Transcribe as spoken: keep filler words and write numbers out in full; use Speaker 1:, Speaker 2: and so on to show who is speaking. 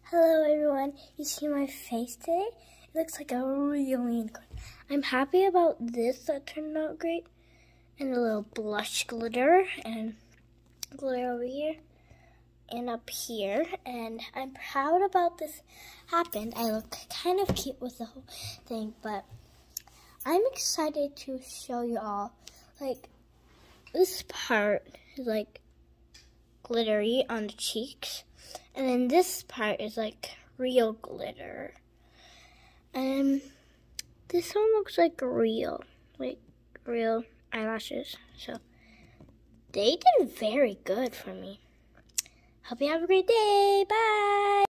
Speaker 1: Hello everyone, you see my face today? It looks like a real unicorn. I'm happy about this that turned out great. And a little blush glitter and glitter over here and up here. And I'm proud about this happened. I look kind of cute with the whole thing, but I'm excited to show you all. Like, this part is like glittery on the cheeks. And then this part is like real glitter. And this one looks like real, like real eyelashes. So they did very good for me. Hope you have a great day. Bye.